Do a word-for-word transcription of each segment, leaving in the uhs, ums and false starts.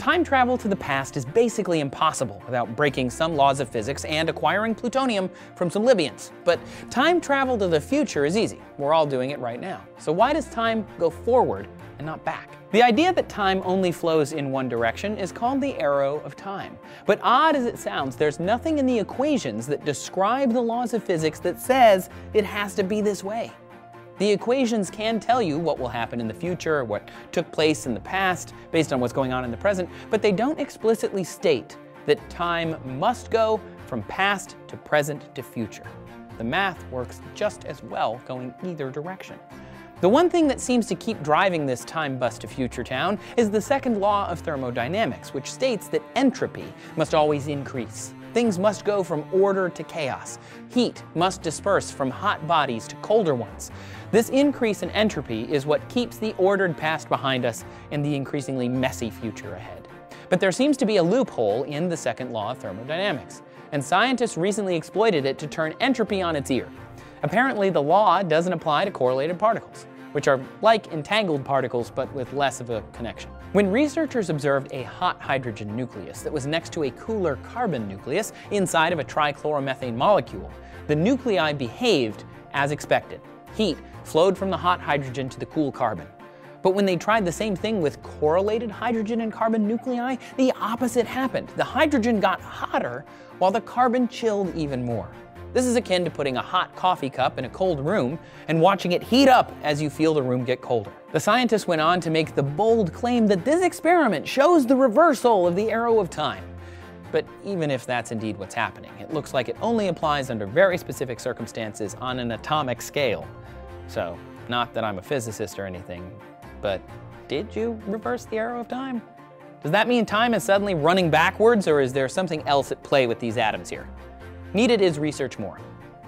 time travel to the past is basically impossible without breaking some laws of physics and acquiring plutonium from some Libyans. But time travel to the future is easy. We're all doing it right now. So why does time go forward and not back? The idea that time only flows in one direction is called the arrow of time. But odd as it sounds, there's nothing in the equations that describe the laws of physics that says it has to be this way. The equations can tell you what will happen in the future, what took place in the past, based on what's going on in the present, but they don't explicitly state that time must go from past to present to future. The math works just as well going either direction. The one thing that seems to keep driving this time bus to future town is the second law of thermodynamics, which states that entropy must always increase. Things must go from order to chaos. Heat must disperse from hot bodies to colder ones. This increase in entropy is what keeps the ordered past behind us and the increasingly messy future ahead. But there seems to be a loophole in the second law of thermodynamics, and scientists recently exploited it to turn entropy on its ear. Apparently, the law doesn't apply to correlated particles, which are like entangled particles but with less of a connection. When researchers observed a hot hydrogen nucleus that was next to a cooler carbon nucleus inside of a trichloromethane molecule, the nuclei behaved as expected. Heat flowed from the hot hydrogen to the cool carbon. But when they tried the same thing with correlated hydrogen and carbon nuclei, the opposite happened. The hydrogen got hotter while the carbon chilled even more. This is akin to putting a hot coffee cup in a cold room and watching it heat up as you feel the room get colder. The scientists went on to make the bold claim that this experiment shows the reversal of the arrow of time. But even if that's indeed what's happening, it looks like it only applies under very specific circumstances on an atomic scale. So, not that I'm a physicist or anything, but did you reverse the arrow of time? Does that mean time is suddenly running backwards, or is there something else at play with these atoms here? Needed is research more.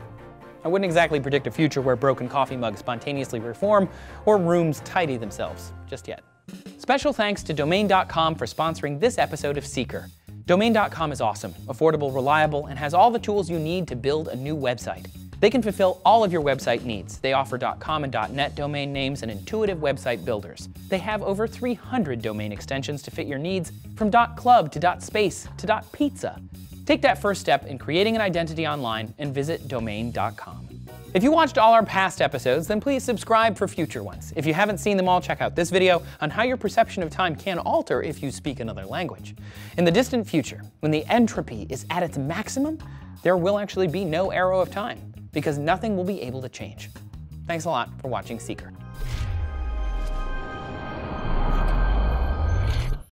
I wouldn't exactly predict a future where broken coffee mugs spontaneously reform or rooms tidy themselves just yet. Special thanks to Domain dot com for sponsoring this episode of Seeker. Domain dot com is awesome, affordable, reliable, and has all the tools you need to build a new website. They can fulfill all of your website needs. They offer .com and .net domain names and intuitive website builders. They have over three hundred domain extensions to fit your needs, from .club to .space to .pizza. Take that first step in creating an identity online and visit Domain dot com. If you watched all our past episodes, then please subscribe for future ones. If you haven't seen them all, check out this video on how your perception of time can alter if you speak another language. In the distant future, when the entropy is at its maximum, there will actually be no arrow of time, because nothing will be able to change. Thanks a lot for watching Seeker.